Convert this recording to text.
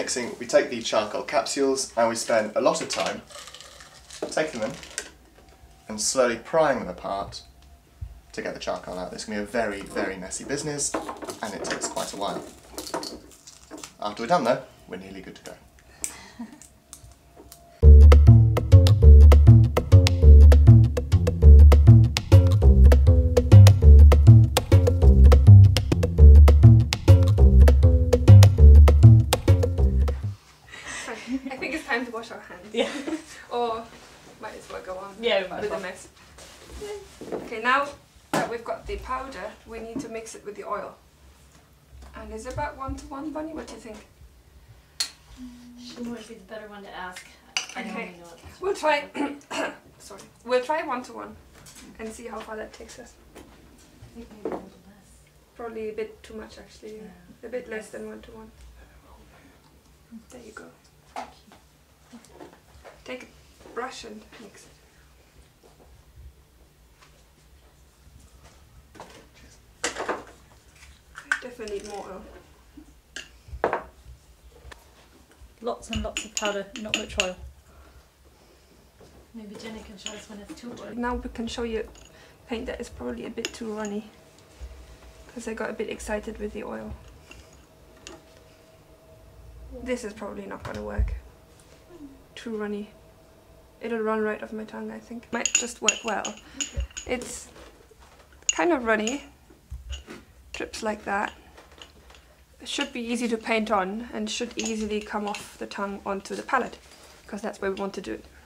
mixing, we take the charcoal capsules and we spend a lot of time taking them and slowly prying them apart to get the charcoal out. This can be a very, very messy business and it takes quite a while. After we're done though, we're nearly good to go. I think it's time to wash our hands. Yeah. Or might as well go on Yeah, with the mess. Okay, now that we've got the powder, we need to mix it with the oil. And is it about 1-to-1, Bunny? What do you think? She might be the better one to ask. I don't Okay. really know it. We'll try. Sorry. We'll try 1-to-1 and see how far that takes us. I think maybe a little less. Probably a bit too much, actually. Yeah. A bit less than 1-to-1. There you go. Thank you. Take a brush and mix it. I definitely need more oil. Lots and lots of powder, not much oil. Maybe Jenny can show us when it's too oily. Now we can show you paint that is probably a bit too runny, because I got a bit excited with the oil. This is probably not going to work. Too runny. It'll run right off my tongue, I think. Might just work well. It's kind of runny. Drips like that. It should be easy to paint on and should easily come off the tongue onto the palette, because that's where we want to do it.